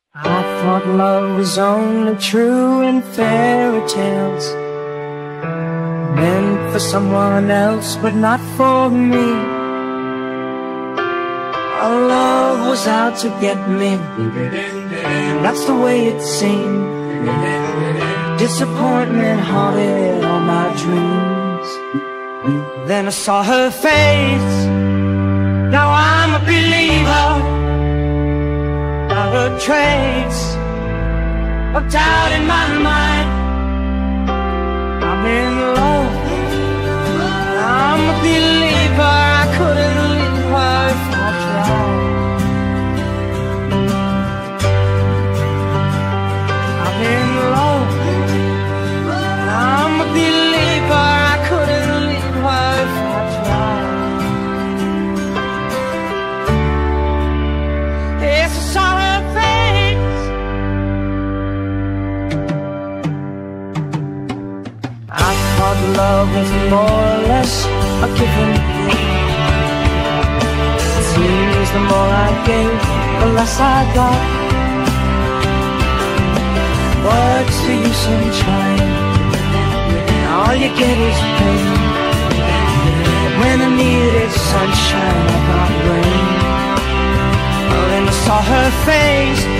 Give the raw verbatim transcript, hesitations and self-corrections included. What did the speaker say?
I thought love was only true in fairy tales, meant for someone else but not for me. Our love was out to get me, that's the way it seemed. Disappointment haunted all my dreams. Then I saw her face, now I'm a believer. Not a trace of doubt in my mind. I'm in love, I'm a believer. I couldn't leave her if I tried. I'm in love, I'm a believer. I couldn't leave her if I tried. Yes, I saw her face. I thought love was more or less a given thing. It seems the more I gave, the less I got. What's the use in trying? All you get is pain. But when I needed sunshine, I got rain. Oh, then I saw her face.